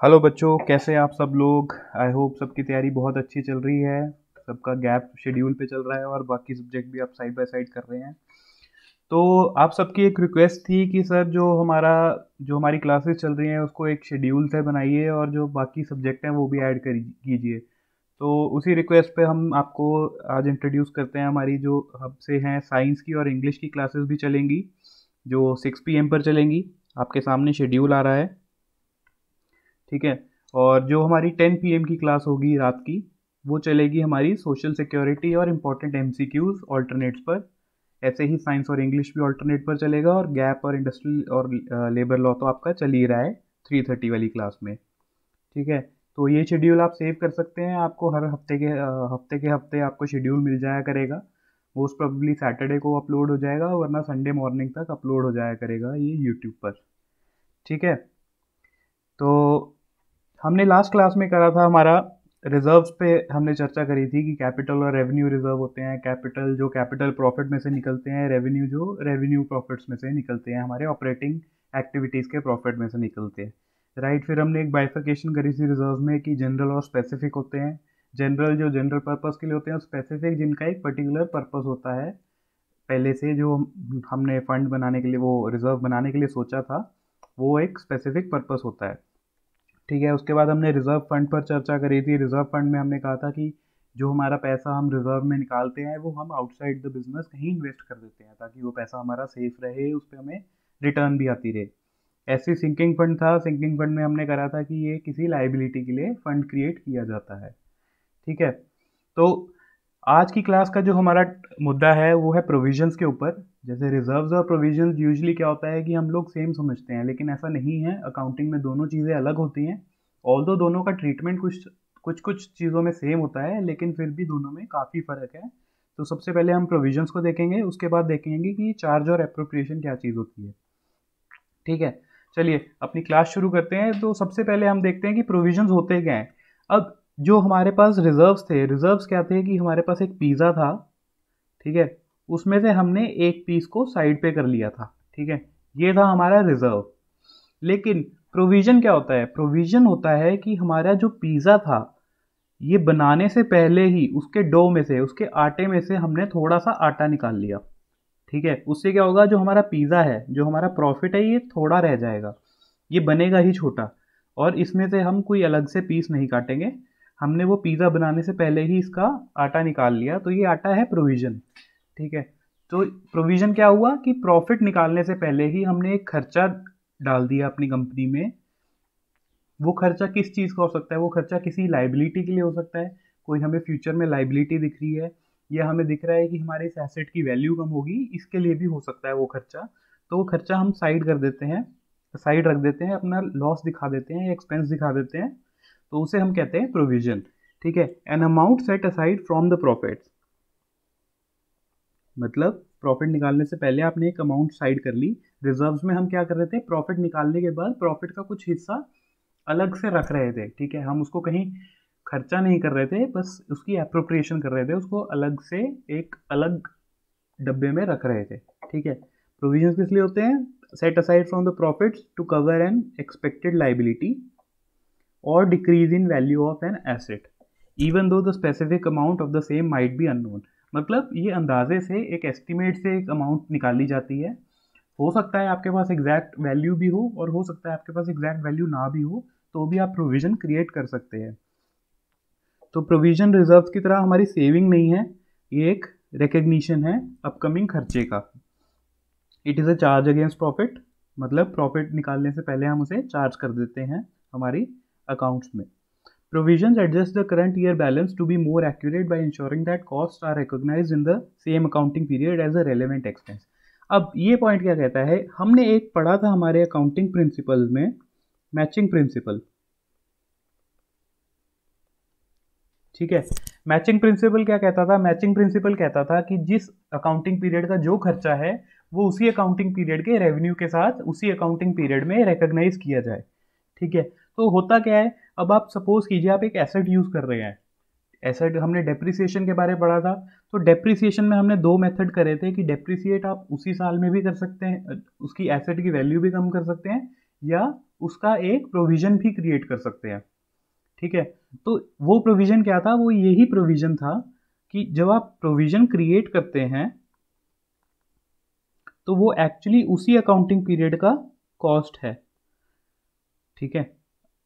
Hello बच्चों, कैसे हैं आप सब लोग। आई होप सबकी तैयारी बहुत अच्छी चल रही है। सबका गैप शेड्यूल पे चल रहा है और बाकी सब्जेक्ट भी आप साइड बाय साइड कर रहे हैं। तो आप सबकी एक रिक्वेस्ट थी कि सर जो हमारी क्लासेस चल रही हैं उसको एक शेड्यूल से बनाइए और जो बाकी सब्जेक्ट हैं वो भी ऐड कर कीजिए। तो उसी रिक्वेस्ट पे हम आपको आज इंट्रोड्यूस करते हैं। हमारी जो हब से हैं साइंस की और इंग्लिश की क्लासेस भी चलेंगी, जो 6 PM पर चलेंगी। आपके सामने शेड्यूल आ रहा है, ठीक है। और जो हमारी 10 PM की क्लास होगी रात की, वो चलेगी हमारी सोशल सिक्योरिटी और इम्पोर्टेंट एमसीक्यूज ऑल्टरनेट्स पर। ऐसे ही साइंस और इंग्लिश भी ऑल्टरनेट पर चलेगा और गैप और इंडस्ट्रियल और लेबर लॉ तो आपका चल ही रहा है 3:30 वाली क्लास में, ठीक है। तो ये शेड्यूल आप सेव कर सकते हैं। आपको हर हफ्ते के हफ्ते आपको शेड्यूल मिल जाया करेगा। मोस्ट प्रोबेबली सैटरडे को अपलोड हो जाएगा, वरना संडे मॉर्निंग तक अपलोड हो जाया करेगा ये यूट्यूब पर, ठीक है। तो हमने लास्ट क्लास में करा था हमारा रिजर्व्स पे। हमने चर्चा करी थी कि कैपिटल और रेवेन्यू रिजर्व होते हैं। कैपिटल जो कैपिटल प्रॉफिट में से निकलते हैं, रेवेन्यू जो रेवेन्यू प्रॉफिट्स में से निकलते हैं, हमारे ऑपरेटिंग एक्टिविटीज़ के प्रॉफिट में से निकलते हैं, राइट। फिर हमने एक बाइफिकेशन करी थी रिजर्व में कि जनरल और स्पेसिफिक होते हैं। जनरल जो जनरल पर्पज़ के लिए होते हैं, स्पेसिफिक जिनका एक पर्टिकुलर पर्पज़ होता है पहले से, जो हमने फंड बनाने के लिए, वो रिजर्व बनाने के लिए सोचा था, वो एक स्पेसिफिक पर्पज़ होता है, ठीक है। उसके बाद हमने रिजर्व फंड पर चर्चा करी थी। रिजर्व फंड में हमने कहा था कि जो हमारा पैसा हम रिजर्व में निकालते हैं वो हम आउटसाइड द बिजनेस कहीं इन्वेस्ट कर देते हैं, ताकि वो पैसा हमारा सेफ रहे, उस पर हमें रिटर्न भी आती रहे। ऐसी सिंकिंग फंड था। सिंकिंग फंड में हमने करा था कि ये किसी लाइबिलिटी के लिए फंड क्रिएट किया जाता है, ठीक है। तो आज की क्लास का जो हमारा मुद्दा है वो है प्रोविजंस के ऊपर। जैसे रिजर्व्स और प्रोविजंस यूजुअली क्या होता है कि हम लोग सेम समझते हैं, लेकिन ऐसा नहीं है। अकाउंटिंग में दोनों चीज़ें अलग होती हैं। ऑल्दो दोनों का ट्रीटमेंट कुछ कुछ चीज़ों में सेम होता है, लेकिन फिर भी दोनों में काफ़ी फ़र्क है। तो सबसे पहले हम प्रोविजंस को देखेंगे, उसके बाद देखेंगे कि चार्ज और एप्रोप्रिएशन क्या चीज़ होती है, ठीक है। चलिए अपनी क्लास शुरू करते हैं। तो सबसे पहले हम देखते हैं कि प्रोविजंस होते क्या हैं। अब जो हमारे पास रिजर्व्स थे, रिजर्व्स क्या थे कि हमारे पास एक पिज़्ज़ा था, ठीक है। उसमें से हमने एक पीस को साइड पे कर लिया था, ठीक है। ये था हमारा रिजर्व। लेकिन प्रोविजन क्या होता है? प्रोविजन होता है कि हमारा जो पिज़्ज़ा था, ये बनाने से पहले ही उसके डो में से, उसके आटे में से हमने थोड़ा सा आटा निकाल लिया, ठीक है। उससे क्या होगा, जो हमारा पिज़्ज़ा है, जो हमारा प्रॉफिट है, ये थोड़ा रह जाएगा, ये बनेगा ही छोटा। और इसमें से हम कोई अलग से पीस नहीं काटेंगे। हमने वो पिज़्ज़ा बनाने से पहले ही इसका आटा निकाल लिया, तो ये आटा है प्रोविजन, ठीक है। तो प्रोविजन क्या हुआ कि प्रॉफिट निकालने से पहले ही हमने एक खर्चा डाल दिया अपनी कंपनी में। वो खर्चा किस चीज़ का हो सकता है? वो खर्चा किसी लाइबिलिटी के लिए हो सकता है। कोई हमें फ्यूचर में लाइबिलिटी दिख रही है, या हमें दिख रहा है कि हमारे इस एसेट की वैल्यू कम होगी, इसके लिए भी हो सकता है वो खर्चा। तो वो खर्चा हम साइड कर देते हैं, साइड रख देते हैं, अपना लॉस दिखा देते हैं, एक्सपेंस दिखा देते हैं। तो उसे हम कहते हैं प्रोविजन, ठीक है। An amount set aside from the profit. मतलब प्रॉफिट निकालने से पहले आपने एक अमाउंट साइड कर ली। रिजर्व्स में हम क्या कर रहे थे, प्रॉफिट निकालने के बाद प्रॉफिट का कुछ हिस्सा अलग से रख रहे थे, ठीक है। हम उसको कहीं खर्चा नहीं कर रहे थे, बस उसकी एप्रोप्रिएशन कर रहे थे, उसको अलग से एक अलग डब्बे में रख रहे थे, ठीक है। प्रोविजंस किस लिए होते हैं? Set aside from the profits to cover an expected liability or decrease in value of an asset even though the specific amount of the same might be unknown. मतलब ये अंदाजे से, एक एस्टिमेट से एक अमाउंट निकाली जाती है। हो सकता है आपके पास एग्जैक्ट वैल्यू भी हो, और हो सकता है आपके पास एग्जैक्ट वैल्यू ना भी हो, तो भी आप प्रोविजन क्रिएट कर सकते हैं। तो प्रोविजन रिजर्व की तरह हमारी सेविंग नहीं है, ये एक रिकग्निशन है अपकमिंग खर्चे का। It is a charge against profit. मतलब प्रॉफिट निकालने से पहले हम उसे चार्ज कर देते हैं हमारी अकाउंट्स में। Provisions adjust the current year balance to be more accurate by ensuring that costs are recognized in the same accounting period as a relevant expense। अब ये पॉइंट क्या कहता है, हमने एक पढ़ा था हमारे अकाउंटिंग प्रिंसिपल में, मैचिंग प्रिंसिपल, ठीक है। मैचिंग प्रिंसिपल क्या कहता था? मैचिंग प्रिंसिपल कहता था कि जिस अकाउंटिंग पीरियड का जो खर्चा है, वो उसी अकाउंटिंग पीरियड के रेवेन्यू के साथ उसी अकाउंटिंग पीरियड में रिकॉग्नाइज किया जाए, ठीक है। तो होता क्या है, अब आप सपोज कीजिए आप एक एसेट यूज कर रहे हैं। एसेट, हमने डेप्रिसिएशन के बारे में पढ़ा था। तो डेप्रिसिएशन में हमने दो मेथड करे थे कि डेप्रिसिएट आप उसी साल में भी कर सकते हैं, उसकी एसेट की वैल्यू भी कम कर सकते हैं, या उसका एक प्रोविजन भी क्रिएट कर सकते हैं। ठीक है, तो वो प्रोविजन क्या था, वो यही प्रोविजन था कि जब आप प्रोविजन क्रिएट करते हैं तो वो एक्चुअली उसी अकाउंटिंग पीरियड का कॉस्ट है। ठीक है,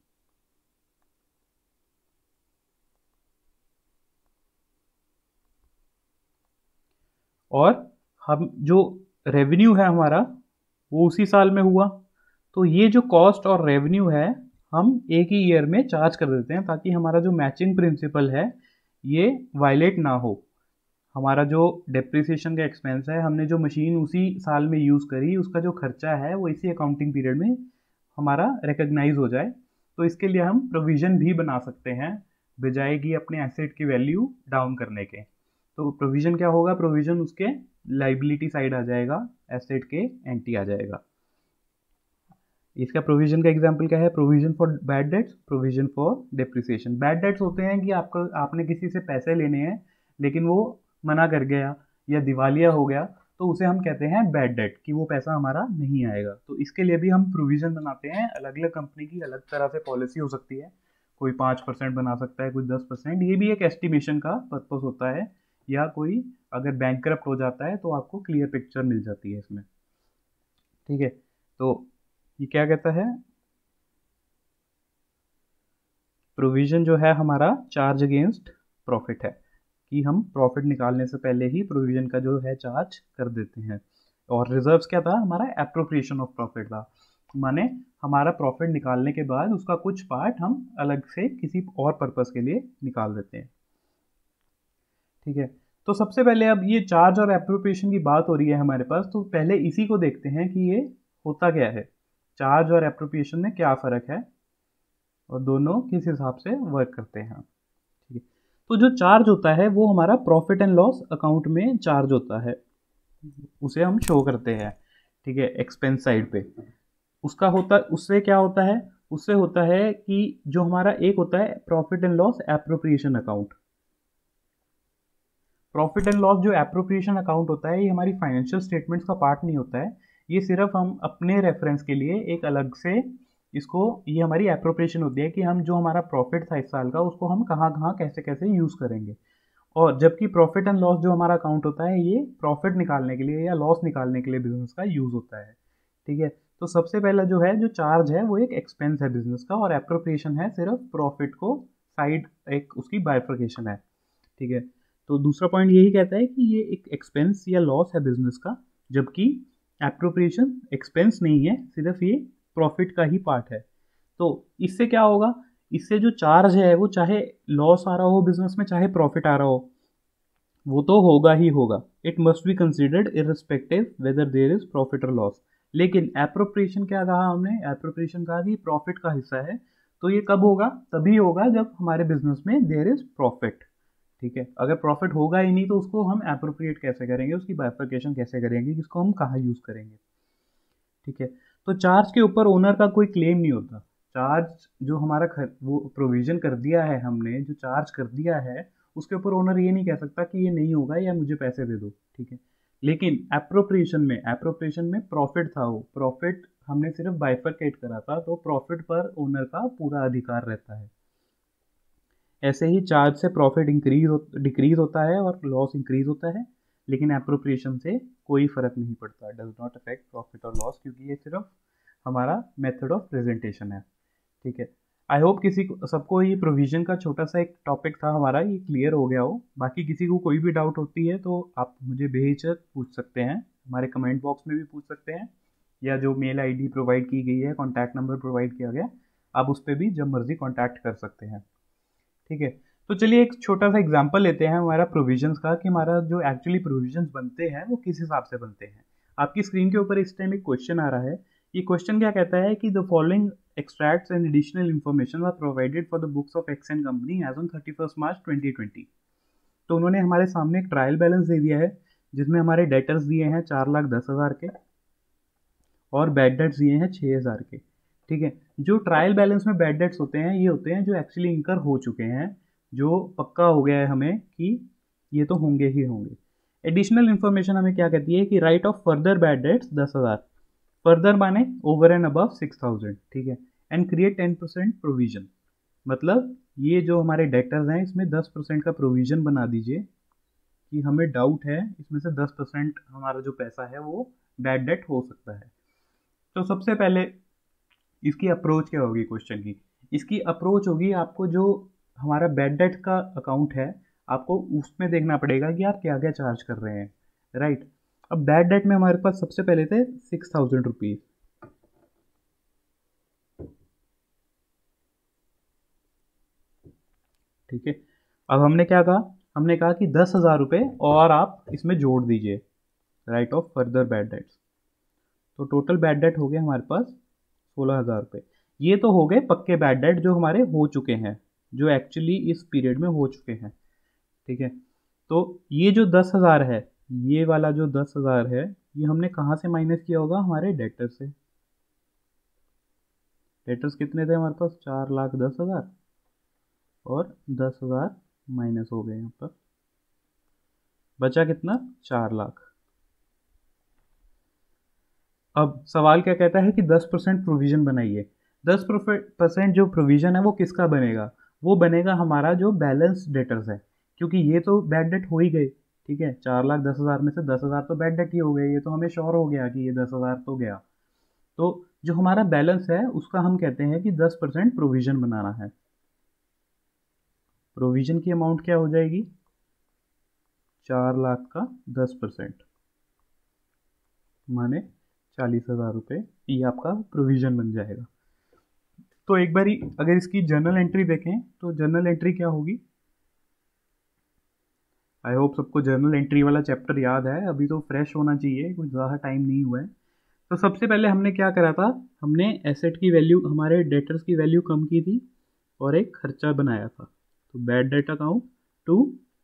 और हम जो रेवेन्यू है हमारा वो उसी साल में हुआ, तो ये जो कॉस्ट और रेवेन्यू है हम एक ही ईयर में चार्ज कर देते हैं ताकि हमारा जो मैचिंग प्रिंसिपल है ये वायलेट ना हो। हमारा जो डेप्रिसिएशन का एक्सपेंस है, हमने जो मशीन उसी साल में यूज़ करी, उसका जो खर्चा है वो इसी अकाउंटिंग पीरियड में हमारा रिकग्नाइज हो जाए। तो इसके लिए हम प्रोविज़न भी बना सकते हैं बजाय कि अपने एसेट की वैल्यू डाउन करने के। तो प्रोविज़न क्या होगा, प्रोविज़न उसके लाइबिलिटी साइड आ जाएगा, एसेट के एंटी आ जाएगा। इसका प्रोविजन का एग्जांपल क्या है, provision for bad debts, provision for depreciation. Bad debts होते हैं कि आपने किसी से पैसे लेने हैं लेकिन वो मना कर गया या दिवालिया हो गया, तो उसे हम कहते हैं बैड डेट, कि वो पैसा हमारा नहीं आएगा। तो इसके लिए भी हम प्रोविजन बनाते हैं। अलग अलग कंपनी की अलग तरह से पॉलिसी हो सकती है, कोई 5% बना सकता है, कोई 10%। ये भी एक एस्टिमेशन का पर्पस होता है, या कोई अगर बैंकक्रप्ट हो जाता है तो आपको क्लियर पिक्चर मिल जाती है इसमें। ठीक है, तो ये क्या कहता है, प्रोविजन जो है हमारा चार्ज अगेंस्ट प्रॉफिट है, कि हम प्रॉफिट निकालने से पहले ही प्रोविजन का जो है चार्ज कर देते हैं। और रिजर्व्स क्या था, हमारा एप्रोप्रिएशन ऑफ प्रॉफिट था, माने हमारा प्रॉफिट निकालने के बाद उसका कुछ पार्ट हम अलग से किसी और पर्पस के लिए निकाल देते हैं। ठीक है, तो सबसे पहले अब ये चार्ज और एप्रोप्रिएशन की बात हो रही है हमारे पास, तो पहले इसी को देखते हैं कि ये होता क्या है, चार्ज और एप्रोप्रिएशन में क्या फ़र्क है और दोनों किस हिसाब से वर्क करते हैं। ठीक है, तो जो चार्ज होता है वो हमारा प्रॉफिट एंड लॉस अकाउंट में चार्ज होता है, उसे हम शो करते हैं। ठीक है, एक्सपेंस साइड पे उसका होता, उससे क्या होता है, उससे होता है कि जो हमारा एक होता है profit and loss appropriation account. Profit and loss जो एप्रोप्रिएशन अकाउंट होता है ये हमारी फाइनेंशियल स्टेटमेंट्स का पार्ट नहीं होता है, ये सिर्फ हम अपने रेफरेंस के लिए एक अलग से इसको, ये हमारी एप्रोप्रिएशन होती है कि हम जो हमारा प्रॉफिट था इस साल का उसको हम कहाँ कहाँ कैसे कैसे यूज़ करेंगे। और जबकि प्रॉफिट एंड लॉस जो हमारा अकाउंट होता है ये प्रॉफिट निकालने के लिए या लॉस निकालने के लिए बिजनेस का यूज़ होता है। ठीक है, तो सबसे पहला जो है, जो चार्ज है वो एक एक्सपेंस है बिजनेस का, और एप्रोप्रिएशन है सिर्फ प्रॉफिट को साइड, एक उसकी बाइफर्केशन है। ठीक है, तो दूसरा पॉइंट यही कहता है कि ये एक एक्सपेंस या लॉस है बिजनेस का, जबकि एप्रोप्रिएशन एक्सपेंस नहीं है, सिर्फ ये प्रॉफिट का ही पार्ट है। तो इससे क्या होगा, इससे जो चार्ज है वो चाहे लॉस आ रहा हो बिजनेस में चाहे प्रॉफिट आ रहा हो, वो तो होगा ही होगा, it must be considered irrespective whether there is profit or loss. लेकिन एप्रोप्रिएशन क्या कहा हमने, एप्रोप्रिएशन कहा कि प्रॉफिट का हिस्सा है, तो ये कब होगा, तभी होगा जब हमारे बिजनेस में देयर इज प्रॉफिट। ठीक है, अगर प्रॉफिट होगा ही नहीं तो उसको हम एप्रोप्रिएट कैसे करेंगे, उसकी बाइफर्केशन कैसे करेंगे, इसको हम कहाँ यूज़ करेंगे। ठीक है, तो चार्ज के ऊपर ओनर का कोई क्लेम नहीं होता। चार्ज जो हमारा वो प्रोविजन कर दिया है हमने, जो चार्ज कर दिया है उसके ऊपर ओनर ये नहीं कह सकता कि ये नहीं होगा या मुझे पैसे दे दो। ठीक है, लेकिन एप्रोप्रिएशन में प्रॉफिट था, वो प्रॉफिट हमने सिर्फ बाइफरकेट करा था, तो प्रॉफिट पर ओनर का पूरा अधिकार रहता है। ऐसे ही चार्ज से प्रॉफिट डिक्रीज होता है और लॉस इंक्रीज होता है, लेकिन एप्रोप्रिएशन से कोई फर्क नहीं पड़ता, does not affect profit or loss, क्योंकि ये सिर्फ हमारा मेथड ऑफ प्रेजेंटेशन है। ठीक है, आई होप किसी को, सबको ये प्रोविजन का छोटा सा एक टॉपिक था हमारा, ये क्लियर हो गया हो। बाकी किसी को कोई भी डाउट होती है तो आप मुझे बेहिचक पूछ सकते हैं, हमारे कमेंट बॉक्स में भी पूछ सकते हैं, या जो मेल आईडी प्रोवाइड की गई है, कॉन्टैक्ट नंबर प्रोवाइड किया गया, आप उस पर भी जब मर्जी कॉन्टैक्ट कर सकते हैं। ठीक है, तो चलिए एक छोटा सा एग्जांपल लेते हैं हमारा प्रोविजंस का, कि हमारा जो एक्चुअली प्रोविजंस बनते हैं वो किस हिसाब से बनते हैं। आपकी स्क्रीन के ऊपर इस टाइम एक क्वेश्चन आ रहा है। ये क्वेश्चन क्या कहता है कि the following extracts and additional information are provided for the books of X and company as on 31 March 2020। तो उन्होंने हमारे सामने एक ट्रायल बैलेंस दे दिया है जिसमें हमारे डेटर्स दिए हैं 4,10,000 के और बैड डेट्स दिए हैं 6,000 के। ठीक है, जो ट्रायल बैलेंस में बैड डेट्स होते हैं ये होते हैं जो एक्चुअली इंकर हो चुके हैं, जो पक्का हो गया है हमें कि ये तो होंगे ही होंगे। एडिशनल इन्फॉर्मेशन हमें क्या कहती है कि write off further bad debts 10,000, further माने ओवर एंड अबव 6,000, ठीक है। एंड क्रिएट 10% प्रोविजन, मतलब ये जो हमारे डेटर्स हैं इसमें 10% का प्रोविजन बना दीजिए कि हमें डाउट है इसमें से 10% हमारा जो पैसा है वो बैड डेट हो सकता है। तो सबसे पहले इसकी अप्रोच क्या होगी क्वेश्चन की? इसकी अप्रोच होगी, आपको जो हमारा बैड डेट का अकाउंट है आपको उसमें देखना पड़ेगा कि आप क्या क्या चार्ज कर रहे हैं, राइट। अब बैड डेट में हमारे पास सबसे पहले थे 6,000 रुपीज़, ठीक है। अब हमने क्या कहा, हमने कहा कि 10,000 रुपये और आप इसमें जोड़ दीजिए, write off further bad debts. तो टोटल बैड डेट हो गए हमारे पास 16,000 रुपये। ये तो हो गए पक्के बैड डेट जो हमारे हो चुके हैं, जो एक्चुअली इस पीरियड में हो चुके हैं, ठीक है। तो ये जो 10,000 है, ये वाला जो 10,000 है ये हमने कहाँ से माइनस किया होगा? हमारे डेटर से। डेटर्स कितने थे हमारे पास? 4,10,000 और 10,000 माइनस हो गए यहाँ पर, बचा कितना? 4,00,000। अब सवाल क्या कहता है कि 10% प्रोविजन बनाइए। 10% जो प्रोविजन है वो किसका बनेगा? वो बनेगा हमारा जो बैलेंस डेटर्स है, क्योंकि ये तो बैड डेट हो ही गए, ठीक है। 4,10,000 में से 10,000 तो बैड डेट ही हो गए, ये तो हमें श्योर हो गया कि ये 10,000 तो गया। तो जो हमारा बैलेंस है उसका हम कहते हैं कि 10% प्रोविजन बनाना है। प्रोविजन की अमाउंट क्या हो जाएगी? 4,00,000 का 10% माने 40,000 रुपये, ये आपका प्रोविजन बन जाएगा। तो एक बारी अगर इसकी जर्नल एंट्री देखें तो जर्नल एंट्री क्या होगी? आई होप सबको जर्नल एंट्री वाला चैप्टर याद है, अभी तो फ्रेश होना चाहिए, कुछ ज़्यादा टाइम नहीं हुआ है। तो सबसे पहले हमने क्या करा था, हमने एसेट की वैल्यू, हमारे डेटर्स की वैल्यू कम की थी और एक खर्चा बनाया था। तो bad debt account to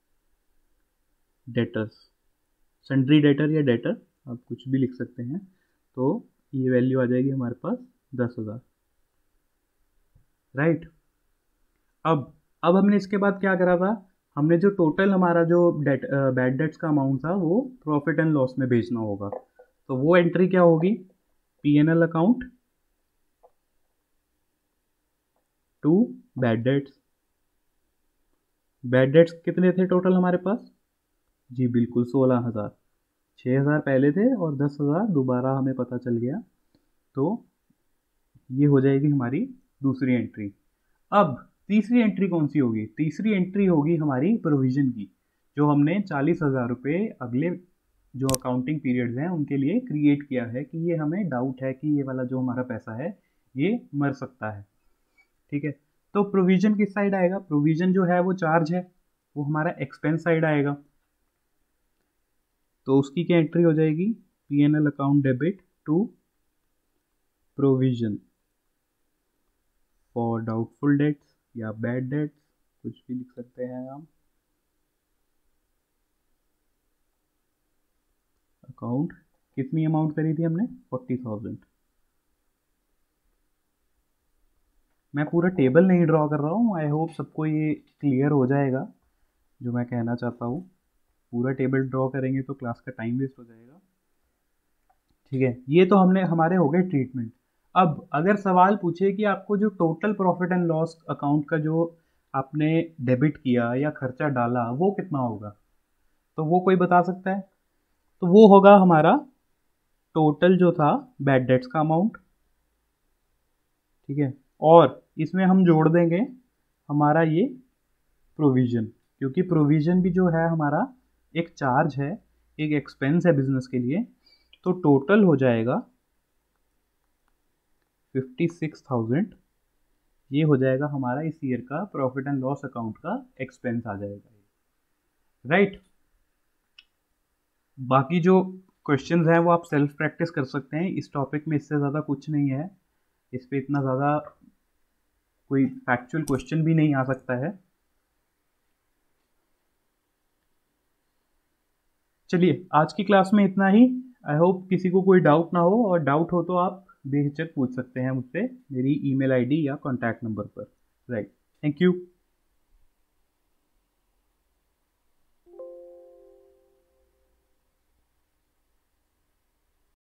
debtors, sundry debtor या डेटर आप कुछ भी लिख सकते हैं। तो ये वैल्यू आ जाएगी हमारे पास 10,000, राइट। अब हमने इसके बाद क्या करा था, हमने जो टोटल हमारा जो बैड डेट्स का अमाउंट था वो प्रॉफिट एंड लॉस में भेजना होगा। तो वो एंट्री क्या होगी? P&L account to bad debts. Bad debts कितने थे टोटल हमारे पास? जी बिल्कुल 16,000। 6,000 पहले थे और 10,000 दोबारा हमें पता चल गया। तो ये हो जाएगी हमारी दूसरी एंट्री। अब तीसरी एंट्री कौन सी होगी? तीसरी एंट्री होगी हमारी प्रोविजन की, जो हमने 40,000 रुपये अगले जो अकाउंटिंग पीरियड्स हैं उनके लिए क्रिएट किया है कि ये हमें डाउट है कि ये वाला जो हमारा पैसा है ये मर सकता है, ठीक है। तो प्रोविजन किस साइड आएगा? प्रोविजन जो है वो चार्ज है, वो हमारा एक्सपेंस साइड आएगा। तो उसकी क्या एंट्री हो जाएगी? P&L account debit to provision for doubtful debts या बैड डेट्स, कुछ भी लिख सकते हैं हम। अकाउंट कितनी अमाउंट करी थी हमने? 40,000। मैं पूरा टेबल नहीं ड्रॉ कर रहा हूँ, आई होप सबको ये क्लियर हो जाएगा जो मैं कहना चाहता हूँ। पूरा टेबल ड्रॉ करेंगे तो क्लास का टाइम वेस्ट हो जाएगा, ठीक है। ये तो हमने हमारे हो गए ट्रीटमेंट। अब अगर सवाल पूछे कि आपको जो total profit and loss account का जो आपने डेबिट किया या खर्चा डाला वो कितना होगा, तो वो कोई बता सकता है? तो वो होगा हमारा टोटल जो था बैड डेट्स का अमाउंट, ठीक है। और इसमें हम जोड़ देंगे हमारा ये प्रोविजन, क्योंकि प्रोविजन भी जो है हमारा एक चार्ज है, एक एक्सपेंस है बिजनेस के लिए। तो टोटल हो जाएगा 56,000। ये हो जाएगा हमारा इस ईयर का प्रॉफिट एंड लॉस अकाउंट का एक्सपेंस आ जाएगा, राइट। बाकी जो क्वेश्चंस हैं वो आप सेल्फ प्रैक्टिस कर सकते हैं इस टॉपिक में, इससे ज़्यादा कुछ नहीं है, इस पे इतना ज़्यादा कोई फैक्चुअल क्वेश्चन भी नहीं आ सकता है। चलिए आज की क्लास में इतना ही। आई होप किसी को कोई डाउट ना हो, और डाउट हो तो आप बेहिचक पूछ सकते हैं मुझसे मेरी ईमेल आईडी या कॉन्टैक्ट नंबर पर, राइट। Thank you.